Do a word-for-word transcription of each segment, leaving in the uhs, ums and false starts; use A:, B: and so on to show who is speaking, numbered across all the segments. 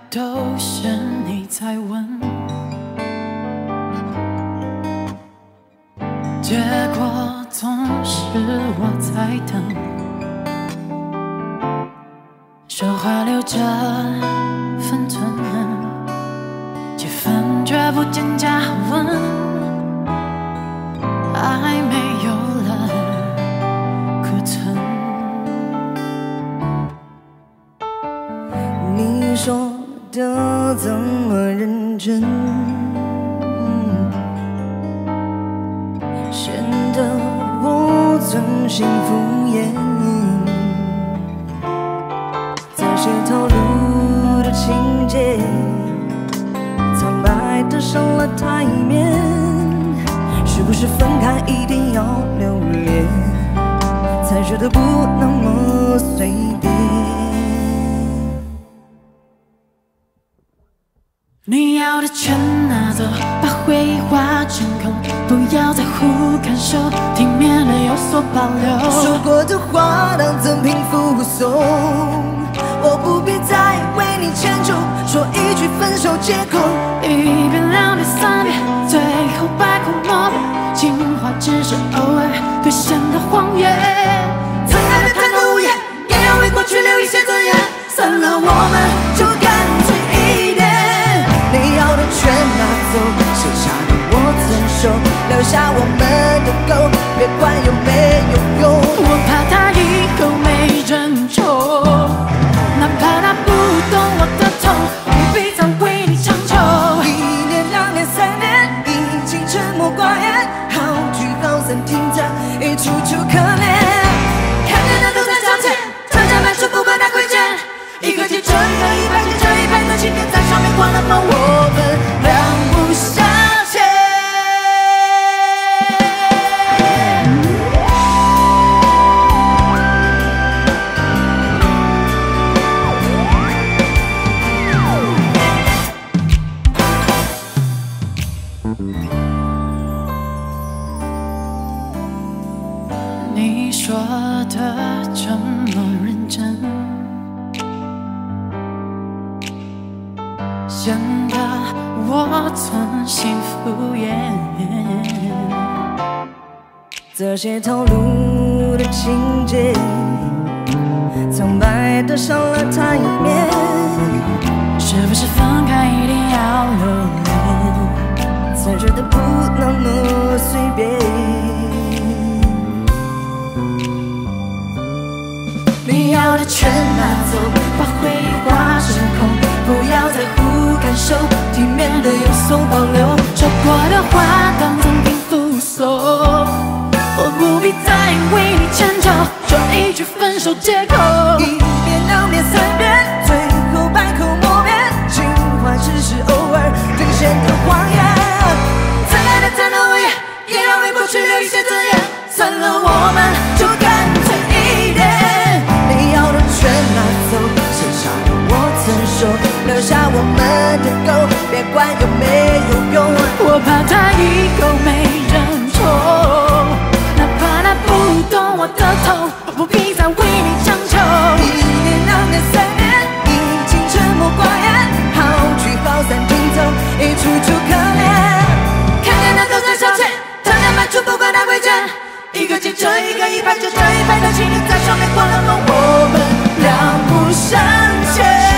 A: 都是你在问，结果总是我在等。说话留着分寸，气氛却不见加温，爱没有了库存。
B: 你说的这么认真，显得我存心敷衍。这些透露的情节，苍白的上了台面。是不是分开一定要留恋，才觉得不那么随便？
A: 你要的全拿走，把回忆化成空，不要在乎感受，体面的有所保留。
B: 说过的话当赠品附送，我不必再为你迁就，说一句分手借口。
A: 一遍两遍三遍，最后百口莫辩，情话只是偶尔兑现的谎言。曾爱的贪得无厌，也要为过去留一些尊严。散了我们就干脆一点。
B: 你要的全拿走，剩下的我承受，留下我们的狗，别管有没有用。
A: 我怕他以后没人宠，哪怕他不懂我的痛，不必再为你强求。
B: 一年两年三年，已经沉默寡言，好聚好散停着，一处处可怜。
A: 看见的都在交钱，特价卖出不管它贵贱，一个接着一个，一排接着一排的青年在上面挂了梦，我们两不相欠。你说的这么认真，显得我存心敷衍。
B: 这些透露的情节，苍白的上了台面。
A: 是不是分开一定要留恋，
B: 才觉得不那么随便？
A: 你要的全拿走，把回忆化成空，不要在乎感受，体面的有所保留。说过的话当赠品附送，我不必再为你迁就，说一句分手借口。
B: 一遍两遍三遍，最后百口莫辩，情话只是偶尔兑现的谎言。
A: 曾爱的贪得无厌，也要为过去留一些尊严。算了，我们就干脆一点。
B: 你要的全拿走，剩下的我承受，留下我们的狗，别管有没有用。
A: 我怕他以后没人宠，哪怕他不懂我的痛，我不必再为你强求。
B: 一年两年三年，已经沉默寡言，好聚好散停走，一处处可怜。
A: 看见的都在消遣，特价卖出不管它贵贱，一个接着一个，一排接着一排的青年在上面挂了梦，我们两不相欠。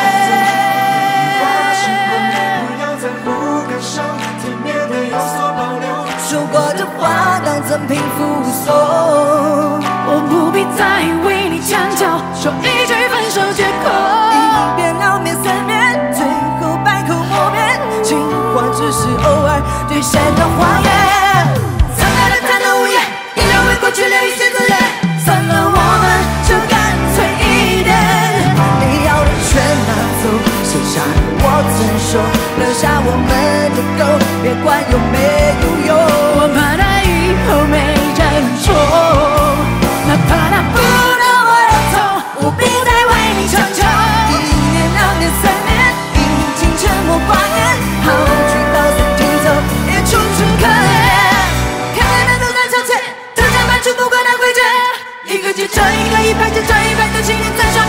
B: 说过的话当赠品附送，
A: 我不必再为你迁就，说一句分手借口。
B: 一遍两遍三遍，最后百口莫辩，情话只是偶尔兑现的谎言。
A: 曾爱的贪得无厌，也要为过去留一些尊严。算了，我们就干脆一点。
B: 你要的全拿走，剩下的我承受，留下我们的狗，别管有没有用。
A: 我怕他以后没人宠，哪怕他不懂我的痛，我必再为你强求。
B: 一年两年三年，已经沉默寡言，好聚好散停走，也处处可怜。
A: 看见的都在消遣，特价卖出不管它贵贱，一个接着一个，一排接着一排的青年在上面。